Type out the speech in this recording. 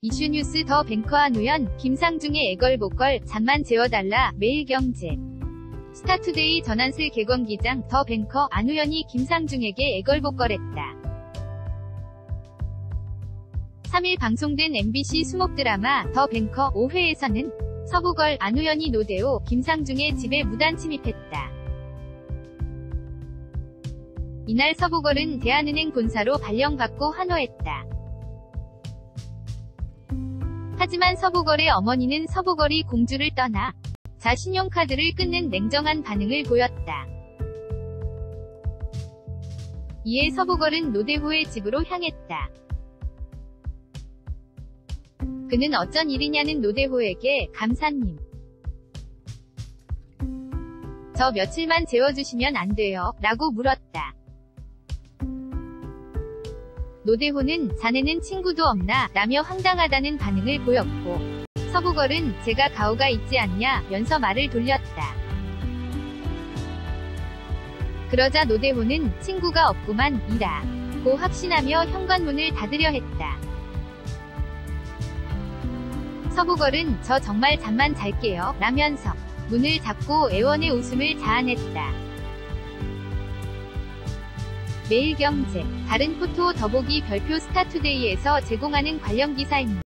이슈뉴스 더 뱅커 안우현, 김상중의 애걸복걸, 잠만 재워달라, 매일경제. 스타투데이 전한슬 개건기장 더 뱅커 안우현이 김상중에게 애걸복걸했다. 3일 방송된 MBC 수목 드라마 더 뱅커 5회에서는 서부걸 안우현이 노대호, 김상중의 집에 무단 침입했다. 이날 서부걸은 대한은행 본사로 발령받고 환호했다. 하지만 서부걸의 어머니는 서부걸이 공주를 떠나 자 신용카드를 끊는 냉정한 반응을 보였다. 이에 서부걸은 노대호의 집으로 향했다. 그는 어쩐 일이냐는 노대호에게 감사님. 저 며칠만 재워주시면 안 돼요? 라고 물었다. 노대호는 자네는 친구도 없나? 라며 황당하다는 반응을 보였고 서부걸은 제가 가오가 있지 않냐? 면서 말을 돌렸다. 그러자 노대호는 친구가 없구만 이라 고 확신하며 현관문을 닫으려 했다. 서부걸은 저 정말 잠만 잘게요 라면서 문을 닫고 애원의 웃음을 자아냈다. 매일경제, 다른 포토 더보기 별표 스타투데이에서 제공하는 관련 기사입니다.